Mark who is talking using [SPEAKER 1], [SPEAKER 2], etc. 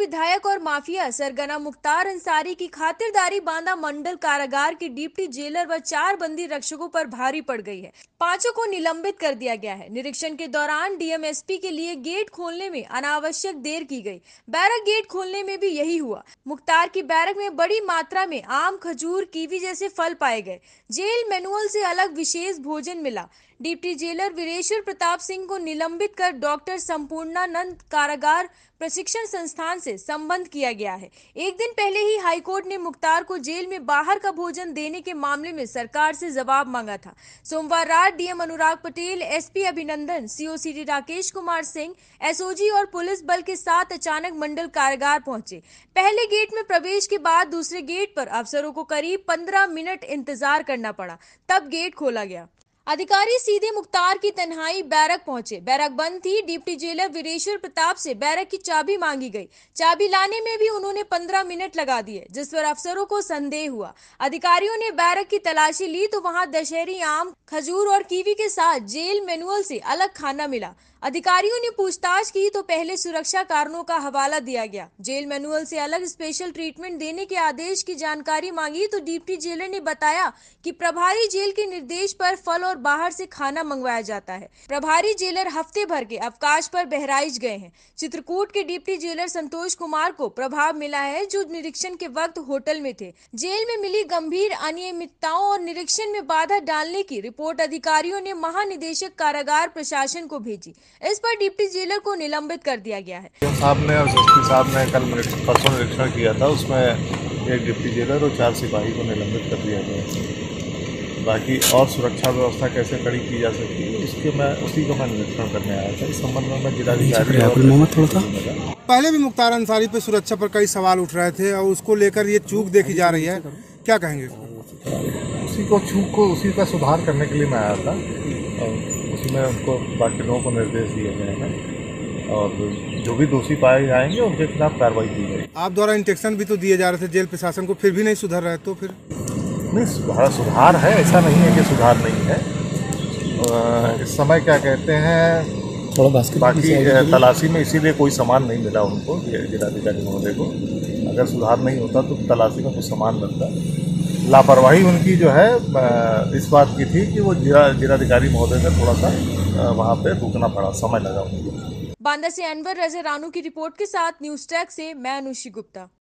[SPEAKER 1] विधायक और माफिया सरगना मुख्तार अंसारी की खातिरदारी बांदा मंडल कारागार के डिप्टी जेलर व 4 बंदी रक्षकों पर भारी पड़ गई है। 5 को निलंबित कर दिया गया है। निरीक्षण के दौरान डीएमएसपी के लिए गेट खोलने में अनावश्यक देर की गई। बैरक गेट खोलने में भी यही हुआ। मुख्तार की बैरक में बड़ी मात्रा में आम, खजूर, कीवी जैसे फल पाए गए। जेल मैनुअल से अलग विशेष भोजन मिला। डिप्टी जेलर वीरेश्वर प्रताप सिंह को निलंबित कर डॉक्टर संपूर्णानंद कारागार प्रशिक्षण संस्थान से संबंध किया गया है। एक दिन पहले ही हाईकोर्ट ने मुख्तार को जेल में बाहर का भोजन देने के मामले में सरकार से जवाब मांगा था। सोमवार रात डीएम अनुराग Patel, SP Abhinandan, COCD Rakesh Kumar Singh, SOG और पुलिस बल के साथ अचानक मंडल कारागार पहुंचे। पहले गेट में प्रवेश के बाद दूसरे गेट पर अफसरों को करीब 15 मिनट इंतजार करना पड़ा, तब गेट खोला गया। अधिकारी सीधे मुख्तार की तन्हाई बैरक पहुंचे। बैरक बंद थी। डिप्टी जेलर वीरेश्वर प्रताप से बैरक की चाबी मांगी गई। चाबी लाने में भी उन्होंने 15 मिनट लगा दिए, जिस पर अफसरों को संदेह हुआ। अधिकारियों ने बैरक की तलाशी ली तो वहां दशहरी आम, खजूर और कीवी के साथ जेल मैनुअल से अलग खाना मिला। अधिकारियों ने पूछताछ की तो पहले सुरक्षा कारणों का हवाला दिया गया। जेल मैनुअल से अलग स्पेशल ट्रीटमेंट देने के आदेश की जानकारी मांगी तो डिप्टी जेलर ने बताया कि प्रभारी जेल के निर्देश पर फल और बाहर से खाना मंगवाया जाता है। प्रभारी जेलर हफ्ते भर के अवकाश पर बहराइच गए हैं। चित्रकूट के डिप्टी जेलर संतोष कुमार को प्रभाव मिला है, जो निरीक्षण के वक्त होटल में थे। जेल में मिली गंभीर अनियमितताओं और निरीक्षण में बाधा डालने की रिपोर्ट अधिकारियों ने महानिदेशक कारागार प्रशासन को भेजी। इस पर डिप्टी जेलर को निलंबित कर दिया गया है।
[SPEAKER 2] साहब ने और एसपी साहब ने कल परसों निरीक्षण किया था, उसमें एक डिप्टी जेलर और 4 सिपाही को निलंबित कर दिया गया। बाकी और सुरक्षा व्यवस्था कैसे कड़ी की जा सकती है उसी को मैं निरीक्षण करने आया था। इस संबंध में मैं जिलाधिकारी
[SPEAKER 3] पहले भी मुख्तार अंसारी पे सुरक्षा पर कई सवाल उठ रहे थे और उसको लेकर ये चूक देखी जा रही है, क्या कहेंगे?
[SPEAKER 2] उसी का सुधार करने के लिए मैं आया था और उसी में उनको बाकी लोगों को निर्देश दिए गए हैं और जो भी दोषी पाए जाएंगे उनके खिलाफ कार्रवाई की जाएगी।
[SPEAKER 3] आप द्वारा इंस्ट्रक्शन भी तो दिए जा रहे थे जेल प्रशासन को, फिर भी नहीं सुधर रहे तो फिर?
[SPEAKER 2] नहीं, सुधार है, ऐसा नहीं है कि सुधार नहीं है। इस समय क्या कहते हैं, बाकी तलाशी में इसीलिए कोई सामान नहीं मिला उनको, जिलाधिकारी महोदय को। अगर सुधार नहीं होता तो तलाशी में कुछ सामान मिलता। लापरवाही उनकी जो है इस बात की थी कि वो जिलाधिकारी महोदय से थोड़ा सा वहाँ पे रुकना पड़ा, समय लगा उनको।
[SPEAKER 1] बांदा से अनवर रजा रानू की रिपोर्ट के साथ न्यूज़ टैग से मैं अनुषी गुप्ता।